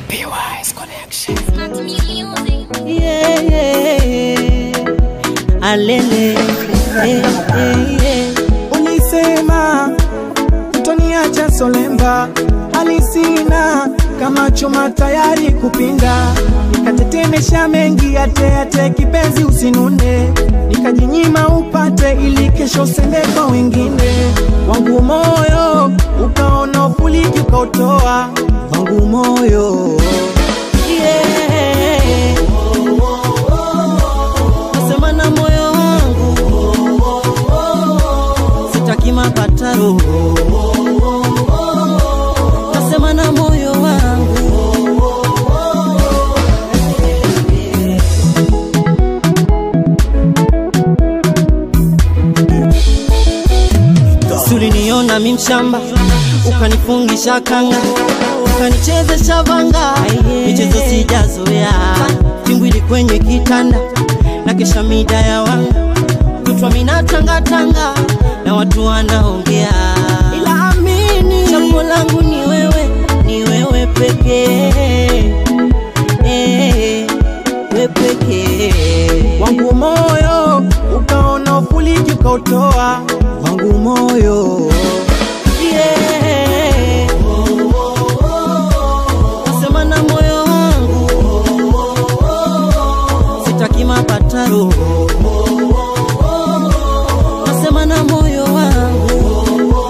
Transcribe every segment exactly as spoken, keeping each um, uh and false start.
P Y's Connection. Yeah, yeah, yeah. Alele, eh, eh, eh. Ulisema utoniacha solemba, alisina kama choma tayari kupinda. Nikatetemesha mengi ate ate kipenzi usinune, nikajinyima upate ili kesho sende kwa wengine. Wangu moyo ukaona ufuliki ukautoa, wangu moyo Yeah. Nasema na moyo wangu, sitaki mapataro. Nasema na moyo wangu. Uliniona mimi mshamba, ukanifungisha kanga, ukanichezesha vanga, michezo sijazoea, timbwili kwenye kitanda, na kesha mida ya wanga, kutwa mina tanga tanga, na watu wanaongea, ila amini chaguo langu ni wewe, ni wewe pekee, eh, wewe pekee. Wangu moyo ukaona ufuliki ukautoa, wangu moyo Yeah. Nasema na moyo wangu, sitaki mapataro. Nasema na moyo wangu.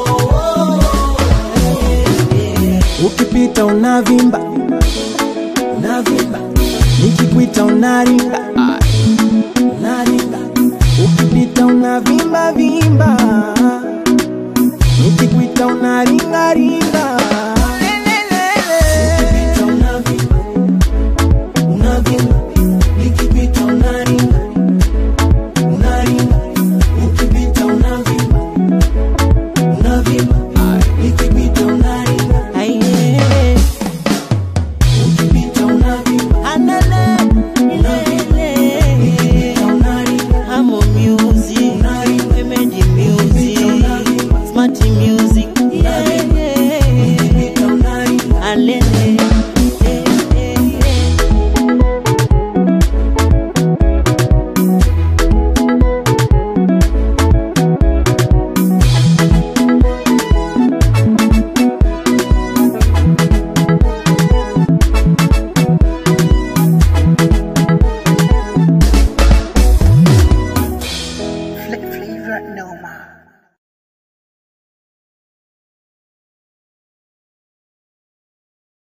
ukipita unavimba, unavimba, nikikuita unaringa, unaringa, ukipita unavimba vimba, nikikuita unaringa ringa. Ukipita unavimba, unavimba, nikikuita unaringa, unaringa, ukipita unavimba, unavimba, nikikuita unaringa, Aye. ukipita unavimba, Anele, ilele. Amo music, remedy music, smart music. Yeah, yeah. Alele.